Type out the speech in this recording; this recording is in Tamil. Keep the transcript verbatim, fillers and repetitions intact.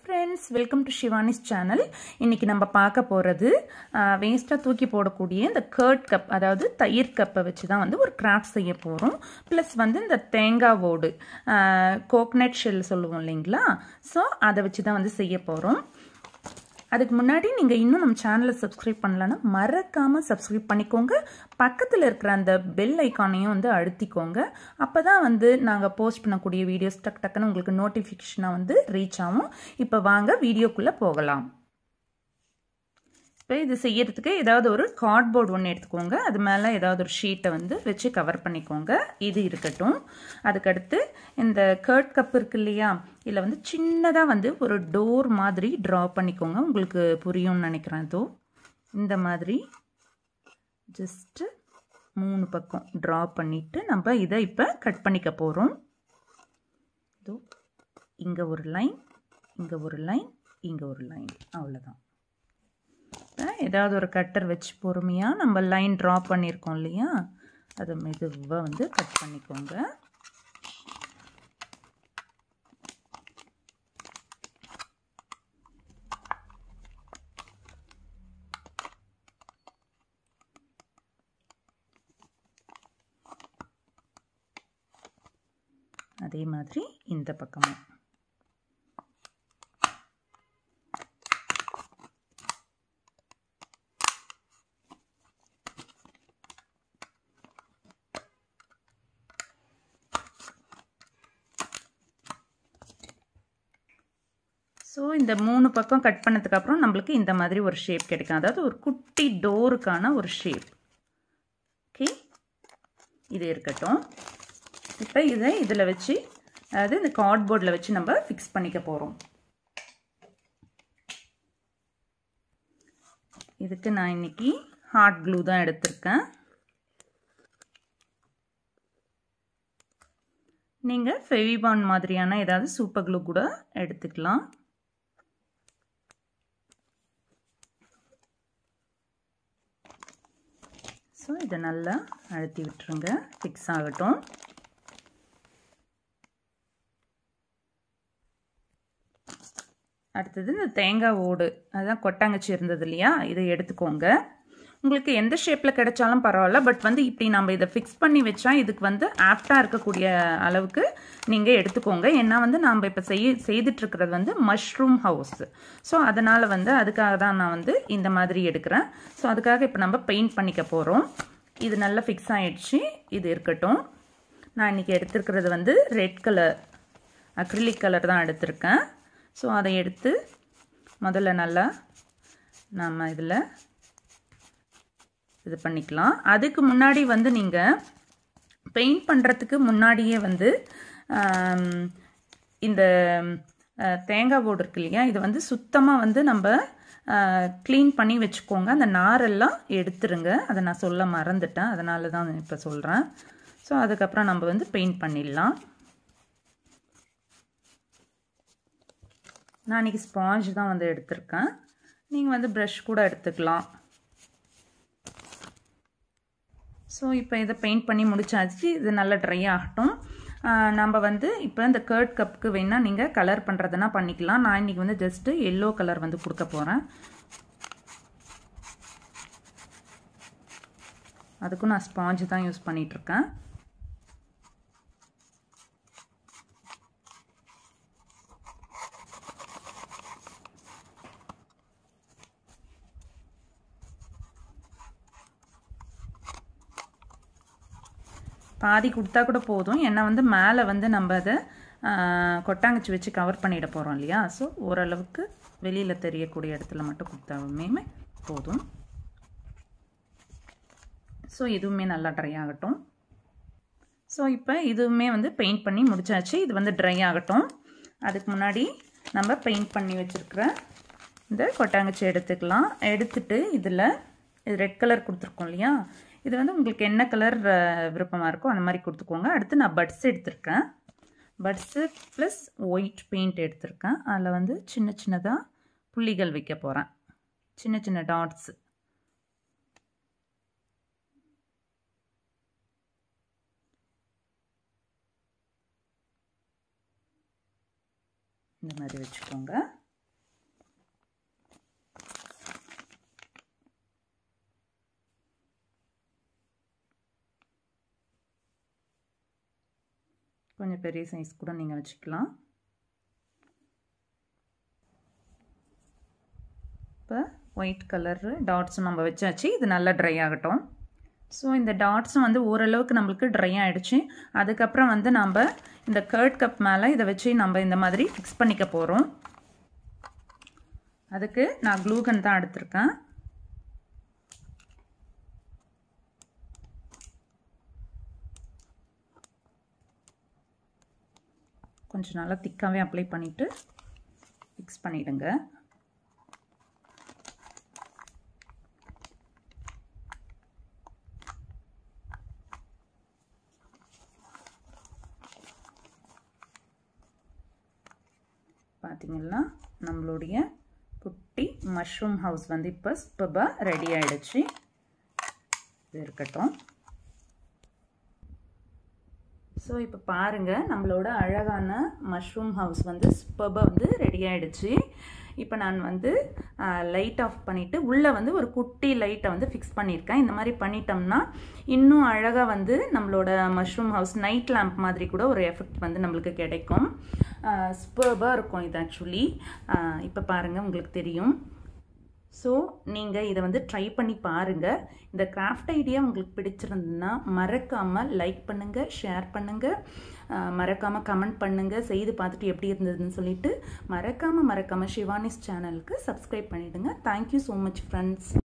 friends, welcome to Shivani's channel. இன்னைக்கு நம்ம பார்க்க போறது வேஸ்டா தூக்கி போடக்கூடிய இந்த கர்ட் கப், அதாவது தயிர் கப்பை வச்சு தான் வந்து ஒரு கிராஃப்ட் செய்ய போறோம். ப்ளஸ் வந்து இந்த தேங்காய் ஓடு, கோகனட் ஷெல் சொல்லுவோம் இல்லைங்களா, ஸோ அதை வச்சு தான் வந்து செய்ய போறோம். அதுக்கு முன்னாடி நீங்கள் இன்னும் நம்ம சேனலை சப்ஸ்கிரைப் பண்ணலன்னா மறக்காமல் சப்ஸ்கிரைப் பண்ணிக்கோங்க. பக்கத்தில் இருக்கிற அந்த பெல் ஐக்கானையும் வந்து அழுத்திக்கோங்க. அப்போ தான் வந்து நாங்கள் போஸ்ட் பண்ணக்கூடிய வீடியோஸ் டக் டக்குன்னு உங்களுக்கு நோட்டிஃபிகேஷனாக வந்து ரீச் ஆகும். இப்போ வாங்க வீடியோக்குள்ளே போகலாம். இப்போ இது செய்யறதுக்கு ஏதாவது ஒரு கார்ட்போர்டு ஒன்று எடுத்துக்கோங்க. அது மேலே ஏதாவது ஒரு ஷீட்டை வந்து வச்சு கவர் பண்ணிக்கோங்க. இது இருக்கட்டும். அதுக்கடுத்து இந்த கர்ட் கப் இருக்கு இல்லையா, இதில் வந்து சின்னதாக வந்து ஒரு டோர் மாதிரி ட்ரா பண்ணிக்கோங்க. உங்களுக்கு புரியும்னு நினைக்கிறேன். இதோ இந்த மாதிரி ஜஸ்ட்டு மூணு பக்கம் ட்ரா பண்ணிவிட்டு நம்ம இதை இப்போ கட் பண்ணிக்க போகிறோம். இதோ இங்கே ஒரு லைன், இங்கே ஒரு லைன், இங்கே ஒரு லைன், அவ்வளோதான். ஏதாவது ஒரு கட்டர் வச்சு பொறுமையாக நம்ம லைன் ட்ரா பண்ணியிருக்கோம் இல்லையா, அதை மெதுவாக வந்து கட் பண்ணிக்கோங்க. அதே மாதிரி இந்த பக்கமும். ஸோ இந்த மூணு பக்கம் கட் பண்ணதுக்கப்புறம் நம்மளுக்கு இந்த மாதிரி ஒரு ஷேப் கிடைக்கும். அதாவது ஒரு குட்டி டோருக்கான ஒரு ஷேப். ஓகே, இது இருக்கட்டும். இப்போ இதை இதில் வச்சு, அதாவது இந்த கார்ட்போர்டில் வச்சு நம்ம ஃபிக்ஸ் பண்ணிக்க போகிறோம். இதுக்கு நான் இன்னைக்கு ஹாட் க்ளூ தான் எடுத்திருக்கேன். நீங்கள் ஃபெவிபான் மாதிரியான ஏதாவது சூப்பர் க்ளூ கூட எடுத்துக்கலாம். ஸோ இதை நல்லா அழுத்தி விட்டுருங்க, ஃபிக்ஸ் ஆகட்டும். அடுத்தது இந்த தேங்காய் ஓடு, அதுதான் கொட்டாங்கச்சி இருந்தது இல்லையா, இதை எடுத்துக்கோங்க. உங்களுக்கு எந்த ஷேப்பில் கிடைச்சாலும் பரவாயில்ல, பட் வந்து இப்படி நம்ம இதை ஃபிக்ஸ் பண்ணி வச்சா இதுக்கு வந்து ஆப்டாக இருக்கக்கூடிய அளவுக்கு நீங்கள் எடுத்துக்கோங்க. ஏன்னா வந்து நம்ம இப்போ செய்ய செய்துட்ருக்கிறது வந்து மஷ்ரூம் ஹவுஸ். ஸோ அதனால் வந்து அதுக்காக தான் நான் வந்து இந்த மாதிரி எடுக்கிறேன். ஸோ அதுக்காக இப்போ நம்ம பெயிண்ட் பண்ணிக்க போகிறோம். இது நல்லா ஃபிக்ஸ் ஆகிடுச்சு, இது இருக்கட்டும். நான் இன்றைக்கி எடுத்துருக்கிறது வந்து ரெட் கலர் அக்ரிலிக் கலர் தான் எடுத்திருக்கேன். ஸோ அதை எடுத்து முதல்ல நல்லா நம்ம இதில் இது பண்ணிக்கலாம். அதுக்கு முன்னாடி வந்து நீங்கள் பெயிண்ட் பண்ணுறதுக்கு முன்னாடியே வந்து இந்த தேங்காய் போர்டு இருக்கு இல்லையா, இது வந்து சுத்தமாக வந்து நம்ம க்ளீன் பண்ணி வச்சுக்கோங்க. அந்த நாரெல்லாம் எடுத்துருங்க. அதை நான் சொல்ல மறந்துட்டேன், அதனால தான் இப்போ சொல்கிறேன். ஸோ அதுக்கப்புறம் நம்ம வந்து பெயிண்ட் பண்ணிடலாம். நான் இன்றைக்கி ஸ்பாஞ்ச் தான் வந்து எடுத்திருக்கேன். நீங்கள் வந்து ப்ரஷ் கூட எடுத்துக்கலாம். ஸோ இப்போ இதை பெயிண்ட் பண்ணி முடிச்சாச்சு. இது நல்லா ட்ரை ஆகட்டும். நம்ம வந்து இப்போ இந்த கர்ட் கப்புக்கு வேணால் நீங்கள் கலர் பண்ணுறதுனா பண்ணிக்கலாம். நான் இன்றைக்கி வந்து ஜஸ்ட்டு எல்லோ கலர் வந்து கொடுக்க போகிறேன். அதுக்கும் நான் ஸ்பாஞ்சு தான் யூஸ் பண்ணிகிட்ருக்கேன். பாதி கொடுத்தா கூட போதும், ஏன்னா வந்து மேலே வந்து நம்ம அதை கொட்டாங்கச்சி வச்சு கவர் பண்ணிட போகிறோம் இல்லையா. ஸோ ஓரளவுக்கு வெளியில் தெரியக்கூடிய இடத்துல மட்டும் கொடுத்தாலுமே போதும். ஸோ இதுவுமே நல்லா ட்ரை ஆகட்டும். ஸோ இப்போ இதுவுமே வந்து பெயிண்ட் பண்ணி முடிச்சாச்சு. இது வந்து ட்ரை ஆகட்டும். அதுக்கு முன்னாடி நம்ம பெயிண்ட் பண்ணி வச்சுருக்கிற இந்த கொட்டாங்கச்சி எடுத்துக்கலாம். எடுத்துட்டு இதில் இது ரெட் கலர் கொடுத்துருக்கோம் இல்லையா, இது வந்து உங்களுக்கு என்ன கலர் விருப்பமாக இருக்கோ அந்த மாதிரி கொடுத்துக்கோங்க. அடுத்து நான் பட்ஸ் எடுத்திருக்கேன். பட்ஸு ப்ளஸ் ஒயிட் பெயிண்ட் எடுத்திருக்கேன். அதில் வந்து சின்ன சின்னதாக புள்ளிகள் வைக்க போகிறேன், சின்ன சின்ன டாட்ஸு. இந்த மாதிரி வச்சுக்கோங்க. கொஞ்சம் பெரிய சைஸ் கூட நீங்கள் வச்சுக்கலாம். இப்போ ஒயிட் கலர் டாட்ஸும் நம்ம வச்சாச்சு. இது நல்லா ட்ரை ஆகட்டும். ஸோ இந்த டாட்ஸும் வந்து ஓரளவுக்கு நம்மளுக்கு ட்ரை ஆகிடுச்சு. அதுக்கப்புறம் வந்து நம்ம இந்த கர்ட் கப் மேலே இதை வச்சு நம்ம இந்த மாதிரி ஃபிக்ஸ் பண்ணிக்க போகிறோம். அதுக்கு நான் க்ளூகன் தான் எடுத்திருக்கேன். கொஞ்சம் நல்லா திக்காகவே அப்ளை பண்ணிவிட்டு ஃபிக்ஸ் பண்ணிவிடுங்க. பார்த்தீங்கன்னா நம்மளுடைய குட்டி மஷ்ரூம் ஹவுஸ் வந்து இப்போ சூப்பராக ரெடி ஆகிடுச்சு. இது இருக்கட்டும். ஸோ இப்போ பாருங்கள், நம்மளோட அழகான மஷ்ரூம் ஹவுஸ் வந்து சூப்பராக வந்து ரெடி ஆகிடுச்சு. இப்போ நான் வந்து லைட் ஆஃப் பண்ணிவிட்டு உள்ளே வந்து ஒரு குட்டி லைட்டை வந்து ஃபிக்ஸ் பண்ணியிருக்கேன். இந்த மாதிரி பண்ணிட்டோம்னா இன்னும் அழகாக வந்து நம்மளோட மஷ்ரூம் ஹவுஸ் நைட் லேம்ப் மாதிரி கூட ஒரு எஃபெக்ட் வந்து நம்மளுக்கு கிடைக்கும். சூப்பராக இருக்கும் இது ஆக்சுவலி. இப்போ பாருங்கள், உங்களுக்கு தெரியும். ஸோ நீங்கள் இதை வந்து ட்ரை பண்ணி பாருங்கள். இந்த கிராஃப்ட் ஐடியா உங்களுக்கு பிடிச்சிருந்ததுன்னா மறக்காமல் லைக் பண்ணுங்கள், ஷேர் பண்ணுங்கள், மறக்காமல் கமெண்ட் பண்ணுங்கள். செய்து பார்த்துட்டு எப்படி இருந்ததுன்னு சொல்லிட்டு மறக்காமல் மறக்காமல் ஷிவானிஸ் சேனலுக்கு சப்ஸ்கிரைப் பண்ணிவிடுங்க. Thank you so much friends.